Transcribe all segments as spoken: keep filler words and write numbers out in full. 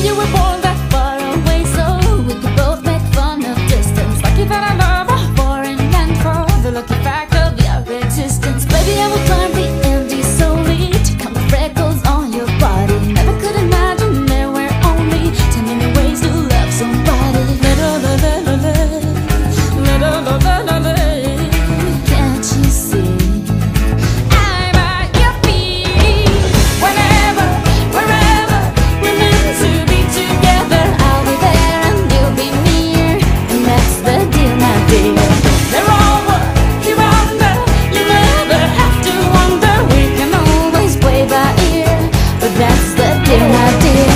you were born that far away, so we could both make fun of distance. Lucky that I love a foreign land for the lucky fact of your existence. Baby, I will climb the Andes solely to count the freckles on your body. Never could imagine there were only ten million ways to love somebody. Little, little, little, little, little, little. Can't you see? I'm at your feet. Whenever, wherever we're meant to be together, I'll be there and you'll be near, and that's the deal, my dear. They're over, you're under, you never have to wonder. We can always play by ear, but that's the deal, my dear.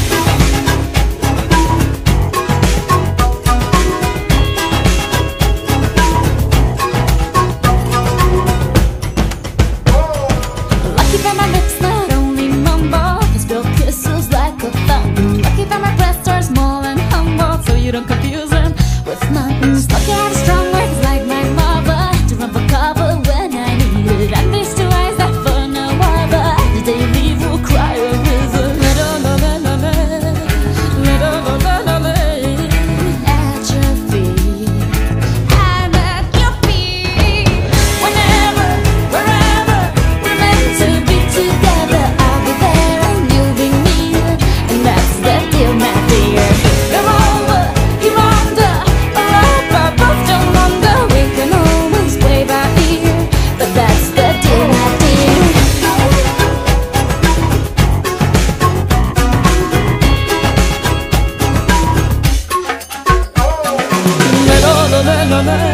Lucky that my lips not only mumble, they spill kisses like a fountain. Lucky that my breasts are small and humble, so you don't confuse them with mountains. Lucky I have strong words like my mother to run for cover when I need it. And these two eyes that for no other, the day you leave will cry a river. Little, little, little, little, little, little, at your feet. I'm at your feet. Whenever, wherever we're meant to be together, I'll be there and you'll be near, and that's the deal, my dear. You're over, you're under, or up above, don't wonder. We can always play by ear, but that's the deal, my dear. Little, little, little,